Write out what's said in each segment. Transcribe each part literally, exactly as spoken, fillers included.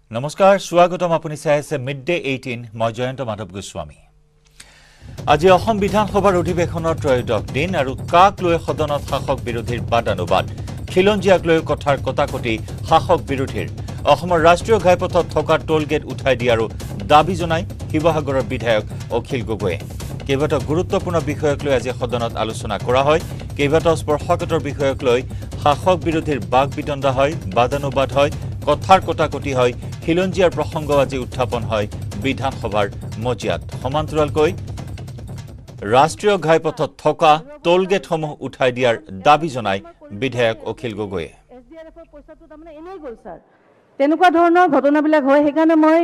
নমস্কাৰ স্বাগতম আপুনি চাই আছে মিড ডে এইটিন মই জয়ন্ত মাধৱ গোস্বামী আজি অসম বিধানসভাৰ অধিৱেশনৰ ত্ৰয়োদশ দিন আৰু কাক লৈ সদনত শাসক বিৰোধীৰ বাদানুবাদ খিলঞ্জিয়াক লৈ কথাৰ কটাকটি শাসক বিৰোধীৰ অসমৰ ৰাষ্ট্ৰীয় ঘাইপথত থকা টোল গেট উঠাই দি আৰু দাবী জনাই শিৱসাগৰৰ বিধায়ক অখিল গগৈয়ে কেইবাটাও গুৰুত্বপূৰ্ণ বিষয়ক লৈ আজি সদনত আলোচনা কৰা হয় কেইবাটাও স্পৰ্শকাতৰ বিষয়ক লৈ শাসক বিৰোধীৰ বাক বিতণ্ডা হয় বাদানুবাদ হয় কথাৰ কটাকটি হয় খিলঞ্জিয়াৰ প্ৰসংগ আজি উত্থাপন হয় বিধানসভাৰ মজিয়াত সমান্তৰালকৈ ৰাষ্ট্ৰীয় ঘাইপথত থকা টোল গেটসমূহ উঠাই দিয়াৰ দাবী জনাই বিধায়ক অখিল গগৈয়ে এছডিআৰএফৰ পইচাটো তাৰমানে এনেই গ'ল স্যাৰ তেনেকুৱা ধৰণৰ ঘটনাবিলাক হয় সেইকাৰণে মই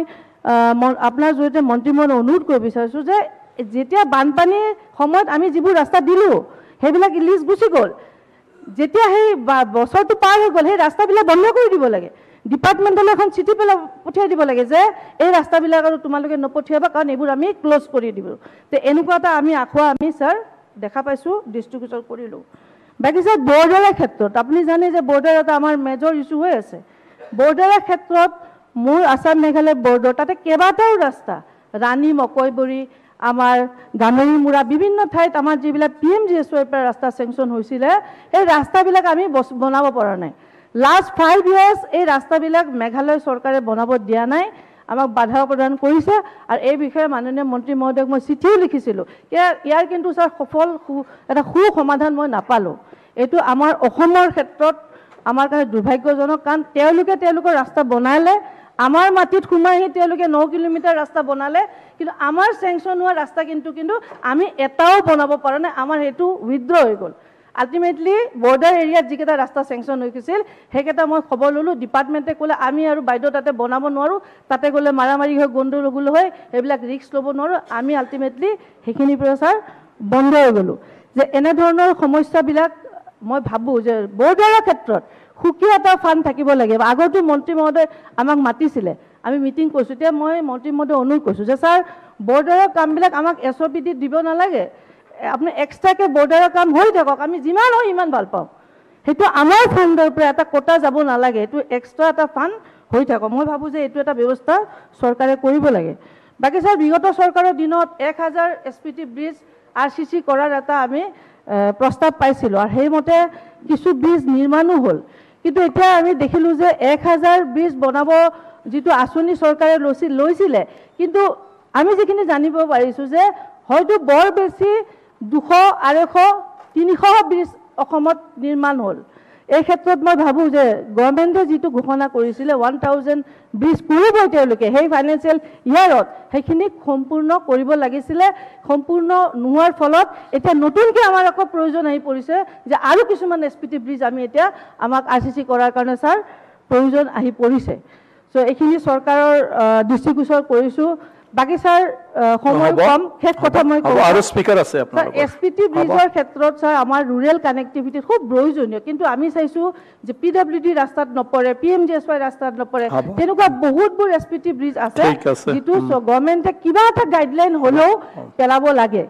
আপোনাৰ জৰিয়তে মন্ত্ৰীমণ্ডলক অনুৰোধ কৰিব বিচাৰিছোঁ যে যেতিয়া বানপানীৰ সময়ত আমি যিবোৰ ৰাস্তা দিলোঁ সেইবিলাক লিষ্ট গুচি গ'ল যেতিয়া সেই বছৰটো পাৰ হৈ গ'ল সেই ৰাস্তাবিলাক বন্ধ কৰি দিব লাগে ডিপাৰ্টমেণ্টলৈ এখন চিঠি পেলাই পঠিয়াই দিব লাগে যে এই ৰাস্তাবিলাক আৰু তোমালোকে নপঠিয়াবা কাৰণ এইবোৰ আমি ক্ল'জ কৰি দিব তো এনেকুৱা এটা আমি আখোৱা আমি ছাৰ দেখা পাইছোঁ ডিষ্ট্ৰিবিউচন কৰিলোঁ বাকী ছাৰ বৰ্ডাৰৰ ক্ষেত্ৰত আপুনি জানে যে বৰ্ডাৰ এটা আমাৰ মেজৰ ইছ্যু হৈ আছে বৰ্ডাৰৰ ক্ষেত্ৰত মোৰ আসাম মেঘালয় বৰ্ডাৰ তাতে কেইবাটাও ৰাস্তা ৰাণী মকৈবৰী আমাৰ গানৰীমুৰা বিভিন্ন ঠাইত আমাৰ যিবিলাক পি এম জি এছ ৱাইৰ পৰা ৰাস্তা চেংচন হৈছিলে এই ৰাস্তাবিলাক আমি বনাব পৰা নাই লাষ্ট ফাইভ ইয়াৰ্ছ এই ৰাস্তাবিলাক মেঘালয় চৰকাৰে বনাব দিয়া নাই আমাক বাধা প্ৰদান কৰিছে আৰু এই বিষয়ে মাননীয় মন্ত্ৰী মহোদয়ক মই চিঠিও লিখিছিলোঁ ইয়াৰ কিন্তু ছাৰ সফল এটা সু সমাধান মই নাপালোঁ এইটো আমাৰ অসমৰ ক্ষেত্ৰত আমাৰ কাৰণে দুৰ্ভাগ্যজনক কাৰণ তেওঁলোকে তেওঁলোকৰ ৰাস্তা বনালে আমাৰ মাটিত সোমাই আহি তেওঁলোকে ন কিলোমিটাৰ ৰাস্তা বনালে কিন্তু আমাৰ চেংচন হোৱা ৰাস্তা কিন্তু কিন্তু আমি এটাও বনাব পৰা নাই আমাৰ সেইটো উইথড্ৰ হৈ গ'ল আল্টিমেটলি বৰ্ডাৰ এৰিয়াত যিকেইটা ৰাস্তা চেংচন হৈ গৈছিল সেইকেইটা মই খবৰ ল'লোঁ ডিপাৰ্টমেণ্টে ক'লে আমি আৰু বাইদেউ তাতে বনাব নোৱাৰোঁ তাতে গ'লে মাৰামাৰি হৈ গণ্ডগোল হয় সেইবিলাক ৰিস্ক ল'ব নোৱাৰোঁ আমি আল্টিমেটলি সেইখিনিৰ পৰা ছাৰ বন্ধ হৈ গ'লোঁ যে এনেধৰণৰ সমস্যাবিলাক মই ভাবোঁ যে বৰ্ডাৰৰ ক্ষেত্ৰত সুকীয়া এটা ফাণ্ড থাকিব লাগে আগতো মন্ত্ৰী মহোদয় আমাক মাতিছিলে আমি মিটিং কৰিছোঁ এতিয়া মই মন্ত্ৰী মহোদয় অনুৰোধ কৰিছোঁ যে ছাৰ বৰ্ডাৰৰ কামবিলাক আমাক এছ অ' পি ডিত দিব নালাগে আপুনি এক্সট্ৰাকৈ বৰ্ডাৰৰ কাম হৈ থাকক আমি যিমান হয় ইমান ভাল পাওঁ সেইটো আমাৰ ফাণ্ডৰ পৰা এটা কোটা যাব নালাগে এইটো এক্সট্ৰা এটা ফাণ্ড হৈ থাকক মই ভাবোঁ যে এইটো এটা ব্যৱস্থা চৰকাৰে কৰিব লাগে বাকী ছাৰ বিগত চৰকাৰৰ দিনত এক হাজাৰ S P T bridge R C C কৰাৰ এটা আমি প্ৰস্তাৱ পাইছিলোঁ আৰু সেইমতে কিছু ব্ৰিজ নিৰ্মাণো হ'ল কিন্তু এতিয়া আমি দেখিলোঁ যে এক হাজাৰ ব্ৰিজ বনাব যিটো আঁচনি চৰকাৰে লৈছিল লৈছিলে কিন্তু আমি যিখিনি জানিব পাৰিছোঁ যে হয়তো বৰ বেছি দুশ আঢ়ৈশ তিনিশ ব্ৰিজ অসমত নিৰ্মাণ হ'ল এই ক্ষেত্ৰত মই ভাবোঁ যে গভৰ্ণমেণ্টে যিটো ঘোষণা কৰিছিলে ওৱান থাউজেণ্ড ব্ৰিজ কৰিবই তেওঁলোকে সেই ফাইনেন্সিয়েল ইয়াৰত সেইখিনি সম্পূৰ্ণ কৰিব লাগিছিলে সম্পূৰ্ণ নোহোৱাৰ ফলত এতিয়া নতুনকৈ আমাৰ আকৌ প্ৰয়োজন আহি পৰিছে যে আৰু কিছুমান এছ পি টি ব্ৰিজ আমি এতিয়া আমাক আৰ চি চি কৰাৰ কাৰণে ছাৰ প্ৰয়োজন আহি পৰিছে চ' এইখিনি চৰকাৰৰ দৃষ্টিগোচৰ কৰিছোঁ বাকি ছাৰ সময় কম শেষ কথা মই আৰু স্পিকাৰ আছে আপোনাৰ এছ পি টি ব্ৰিজৰ ক্ষেত্ৰত ছাৰ আমাৰ ৰুৰেল কানেক্টিভিটি খুব প্ৰয়োজনীয় কিন্তু আমি চাইছোঁ যে পি ডাব্লিউ ডি ৰাস্তাত নপৰে P M G S Y ৰাস্তাত নপৰে তেনেকুৱা বহুতবোৰ এছ পি টি ব্ৰিজ আছে যিটো গভৰ্ণমেণ্টে কিবা এটা গাইডলাইন হ'লেও পেলাব লাগে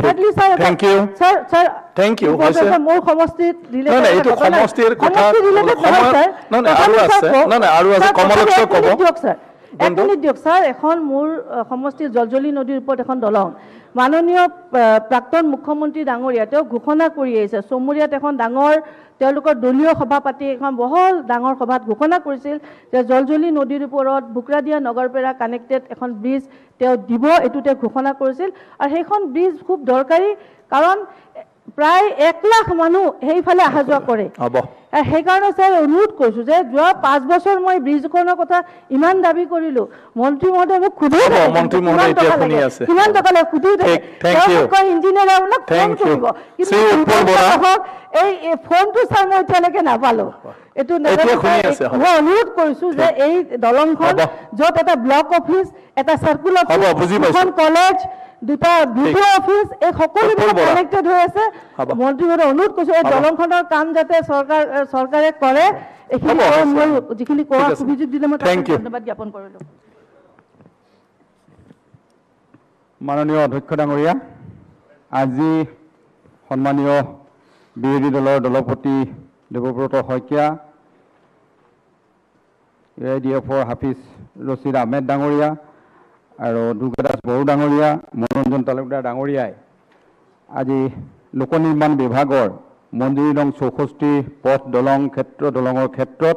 মোৰ সমষ্টিত এক মিনিট দিয়ক ছাৰ এখন মোৰ সমষ্টিৰ জলজলি নদীৰ ওপৰত এখন দলং মাননীয় প্ৰাক্তন মুখ্যমন্ত্ৰী ডাঙৰীয়া তেওঁ ঘোষণা কৰি আহিছে চমুৰীয়াত এখন ডাঙৰ তেওঁলোকৰ দলীয় সভা পাতি এখন বহল ডাঙৰ সভাত ঘোষণা কৰিছিল যে জলজলি নদীৰ ওপৰত বুকৰাদিয়া নগৰপেৰা কানেক্টেড এখন ব্ৰিজ তেওঁ দিব এইটো তেওঁ ঘোষণা কৰিছিল আৰু সেইখন ব্ৰিজ খুব দৰকাৰী কাৰণ প্ৰায় এক লাখ মানুহ সেইফালে অহা যোৱা কৰে সেইকাৰণে ছাৰ অনুৰোধ কৰিছোঁ যে যোৱা পাঁচ বছৰ মই ব্ৰিজখনৰ কথা ইমান দাবী কৰিলোঁ মন্ত্ৰী মহোদয় মোক সোধে কিমান টকা লাগে সোধি থাকে ইঞ্জিনিয়াৰ আপোনাক ফোন কৰিব কিন্তু এই ফোনটো ছাৰ মই এতিয়ালৈকে নাপালোঁ এইটো মই অনুৰোধ কৰিছোঁ যে এই দলংখন য'ত এটা ব্লক অফিচ এটা চাৰ্কুল অফিচ এখন কলেজ দুটা ভিডিঅ' অফিচ এই সকলোবিলাক কানেক্টেড হৈ আছে মন্ত্ৰী মহোদয় অনুৰোধ কৰিছোঁ এই দলংখনৰ কাম যাতে চৰকাৰ চৰকাৰে কৰে এইখিনি মই যিখিনি কোৱা সুবিধা দিলে মই ধন্যবাদ জ্ঞাপন কৰিলোঁ মাননীয় অধ্যক্ষ ডাঙৰীয়া আজি সন্মানীয় বিৰোধী দলৰ দলপতি Debabrata Saikia U I D এফৰ হাফিজ ৰছিদ আহমেদ ডাঙৰীয়া আৰু দুৰ্গাদাস বড়ো ডাঙৰীয়া, মনোৰঞ্জন তালুকদাৰ ডাঙৰীয়াই আজি লোক নিৰ্মাণ বিভাগৰ মঞ্জুৰী নং চৌষষ্ঠি পথ দলং ক্ষেত্ৰ দলঙৰ ক্ষেত্ৰত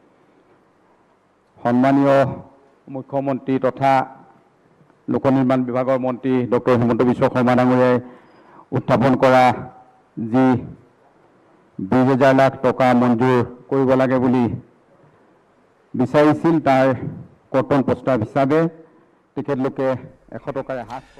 সন্মানীয় মুখ্যমন্ত্ৰী তথা লোক নিৰ্মাণ বিভাগৰ মন্ত্ৰী ডক্টৰ হিমন্ত বিশ্ব শৰ্মা ডাঙৰীয়াই উত্থাপন কৰা যি বিশ হাজাৰ লাখ টকা মঞ্জুৰ কৰিব লাগে বুলি বিচাৰিছিল, তাৰ কৰ্তন প্ৰস্তাৱ হিচাপে তেখেতলোকে এশ টকাৰে হ্ৰাস